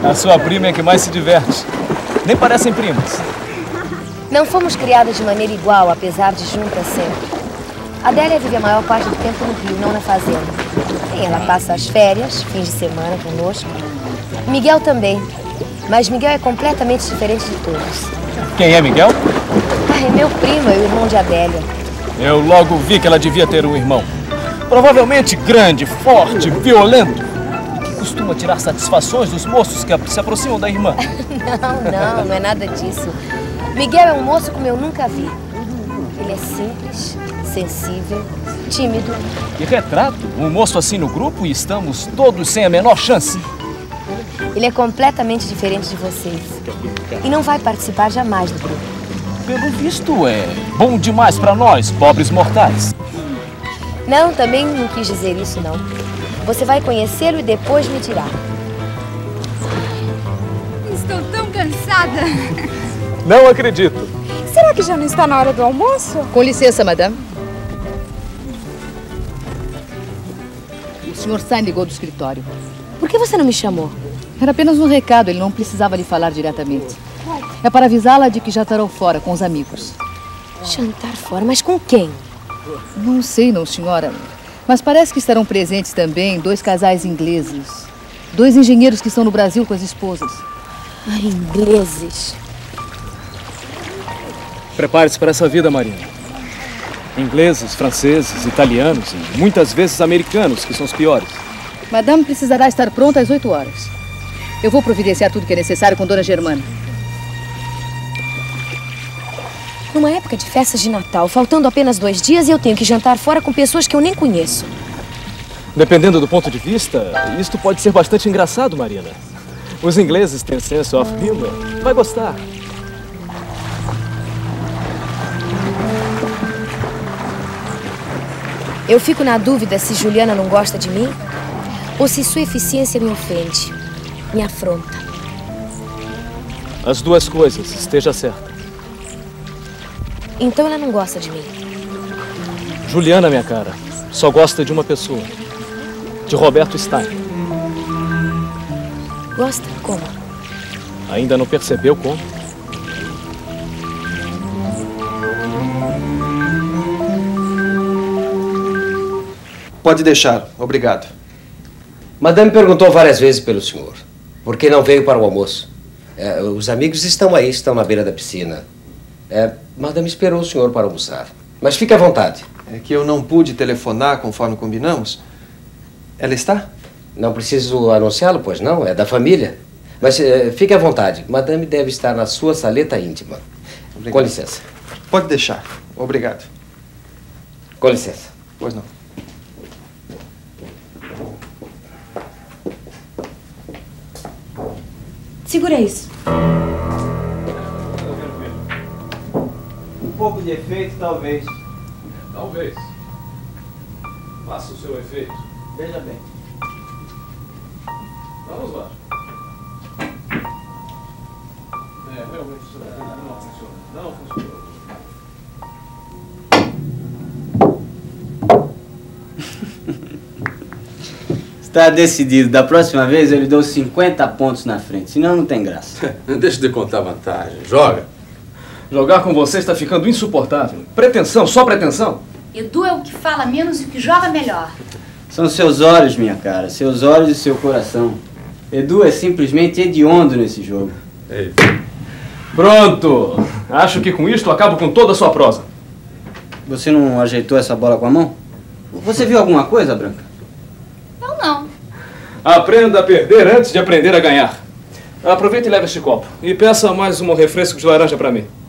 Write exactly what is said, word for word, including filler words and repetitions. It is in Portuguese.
A sua prima é que mais se diverte. Nem parecem primas. Não fomos criadas de maneira igual, apesar de juntas sempre. Adélia vive a maior parte do tempo no Rio, não na fazenda. Sim, ela passa as férias, fins de semana conosco. Miguel também. Mas Miguel é completamente diferente de todos. Quem é Miguel? Ah, é meu primo, é o irmão de Adélia. Eu logo vi que ela devia ter um irmão. Provavelmente grande, forte, violento. E que costuma tirar satisfações dos moços que se aproximam da irmã. Não, não, não é nada disso. Miguel é um moço como eu nunca vi. Ele é simples, sensível, tímido. Que retrato! Um moço assim no grupo e estamos todos sem a menor chance. Ele é completamente diferente de vocês. E não vai participar jamais do grupo. Pelo visto, é bom demais para nós, pobres mortais. Não, também não quis dizer isso, não. Você vai conhecê-lo e depois me tirar. Estou tão cansada. Não acredito. Será que já não está na hora do almoço? Com licença, madame. O senhor Sain ligou do escritório. Por que você não me chamou? Era apenas um recado, ele não precisava lhe falar diretamente. É para avisá-la de que jantarão fora com os amigos. Jantar fora? Mas com quem? Não sei, não, senhora. Mas parece que estarão presentes também dois casais ingleses. Dois engenheiros que estão no Brasil com as esposas. Ai, ingleses. Prepare-se para essa vida, Marina. Ingleses, franceses, italianos e muitas vezes americanos, que são os piores. Madame precisará estar pronta às oito horas. Eu vou providenciar tudo que é necessário com Dona Germana. Numa época de festas de Natal, faltando apenas dois dias, eu tenho que jantar fora com pessoas que eu nem conheço. Dependendo do ponto de vista, isto pode ser bastante engraçado, Marina. Os ingleses têm sense of humor. Vai gostar. Eu fico na dúvida se Juliana não gosta de mim ou se sua eficiência me ofende, me afronta. As duas coisas, esteja certa. Então ela não gosta de mim. Juliana, minha cara, só gosta de uma pessoa. De Roberto Stein. Gosta? Como? Ainda não percebeu como? Pode deixar, obrigado. Madame perguntou várias vezes pelo senhor. Por que não veio para o almoço? É, os amigos estão aí, estão na beira da piscina. É, Madame esperou o senhor para almoçar. Mas fique à vontade. É que eu não pude telefonar conforme combinamos. Ela está? Não preciso anunciá-lo, pois não? É da família. Mas é, fique à vontade. Madame deve estar na sua saleta íntima. Obrigado. Com licença. Pode deixar, obrigado. Com licença. Pois não. Segura isso. Um pouco de efeito, talvez. Talvez. Faça o seu efeito. Veja bem. Vamos lá. É, realmente isso não funciona. Não funciona. Está decidido. Da próxima vez eu lhe dou cinquenta pontos na frente. Senão não tem graça. Deixa de contar vantagem. Joga. Jogar com você está ficando insuportável. Pretensão, só pretensão. Edu é o que fala menos e o que joga melhor. São seus olhos, minha cara. Seus olhos e seu coração. Edu é simplesmente hediondo nesse jogo. Ei. Pronto. Acho que com isto acabo com toda a sua prosa. Você não ajeitou essa bola com a mão? Você viu alguma coisa, Branca? Eu não. Aprenda a perder antes de aprender a ganhar. Aproveite e leve este copo. E peça mais um refresco de laranja para mim.